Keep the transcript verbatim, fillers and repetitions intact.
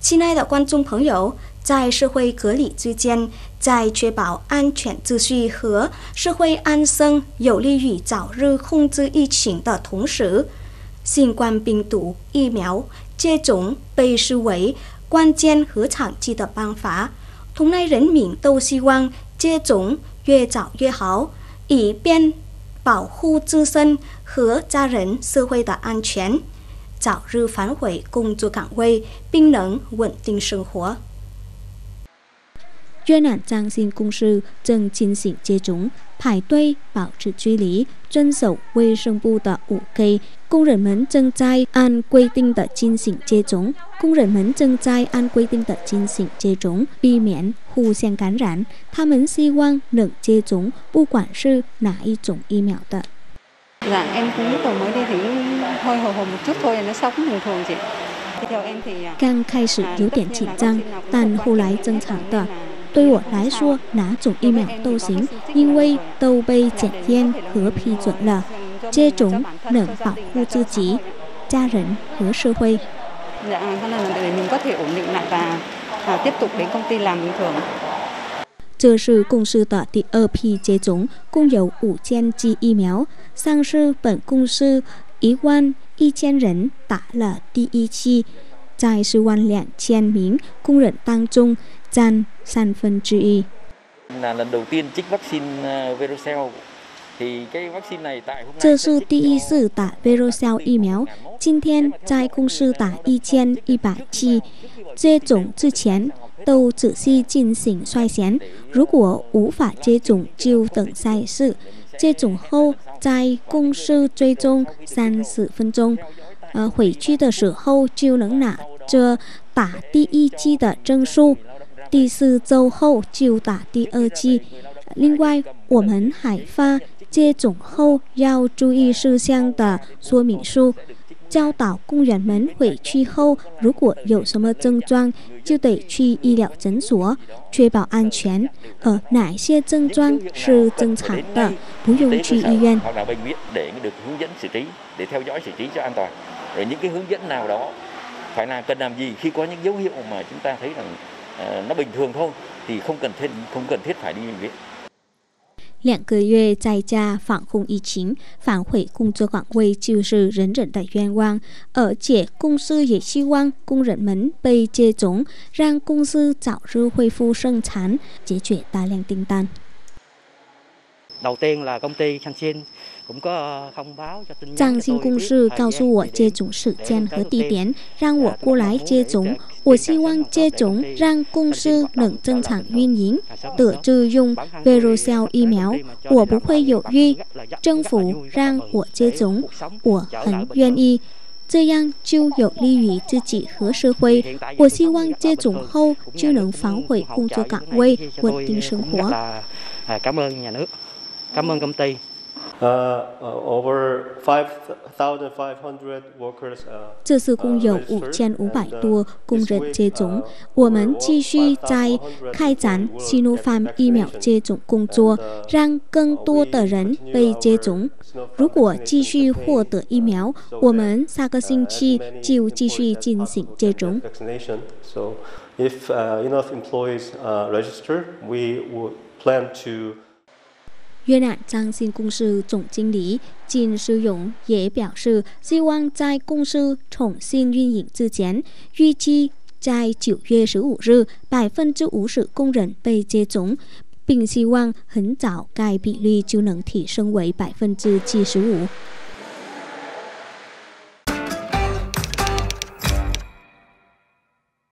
亲爱的观众朋友，在社会隔离之间，在确保安全秩序和社会安生，有利于早日控制疫情的同时，新冠病毒疫苗接种被视为关键和长期的办法。同类人民都希望接种越早越好，以便保护自身和家人社会的安全，早日返回工作岗位，并能稳定生活。 越南张姓公司正进行接种，排队保持距离，遵守卫生部的五 K。工人们正在按规定的进行接种，工人们正在按规定的进行接种，避免互相感染。他们希望能接种，不管是哪一种疫苗的。 Dạ em cũng lúc đầu mới đi thì hơi hồi hộp một chút thôi, nó sau cũng bình thường chị. Theo em thì 刚开始有点紧张，但后来正常的。对我来说，哪种疫苗都行，因为都被检验和批准了。接种能保护自己、家人和社会。 Dạ, cho nên là để mình có thể ổn định lại và tiếp tục đến công ty làm bình thường. 这是公司的第二批接种，共有五千剂疫苗。上市本公司一万一千人打了第一剂，在四万两千名工人当中占三分之一。 Là lần đầu tiên trích vaccine Verocell. 这是第一次打 Verocell 疫苗，今天在公司打一千一百剂。接种之前都仔细进行筛选，如果无法接种就等下一次。接种后在公司追踪三十分钟，呃，回去的时候就能拿着打第一剂的证书。第四周后就打第二剂。另外，我们还发接种后要注意事项的说明书，教导工人们回去后如果有什么症状就得去医疗诊所，确保安全。而哪些症状是正常的，不用去医院。 hoặc là bệnh viện để được hướng dẫn xử trí, để theo dõi xử trí cho an toàn. Rồi những cái hướng dẫn nào đó phải là cần làm gì khi có những dấu hiệu mà chúng ta thấy rằng nó bình thường thôi thì không cần thiết không cần thiết phải đi bệnh viện. 两个月在家防控疫情，返回工作岗位就是人人的愿望，而且公司也希望工人们被接种，让公司早日恢复生产，解决大量订单。 đầu tiên là công ty Canxin cũng có thông báo cho tin nhắn. 张姓公司告诉我接种时间和地点，让我过来接种。我希望接种让公司能正常运营，得知用 Verocell 疫苗，我不会犹豫。政府让我接种，我很愿意。这样就有利于自己和社会。我希望接种后就能返回工作岗位，稳定生活。 Cảm ơn nhà nước, cảm ơn công ty. Uh, over five thousand five hundred workers. 这次共有五千五百多工人接种。我们继续在开展 Sinopharm 疫苗接种工作，让更多的人被接种。如果继续获得疫苗，我们下个星期就继续进行接种。 So, if enough employees register, we would plan to. 越南张姓公司总经理金世勇也表示，希望在公司重新运营之前，预计在九月十五日百分之五十工人被接种，并希望很早该比例就能提升为百分之七十五。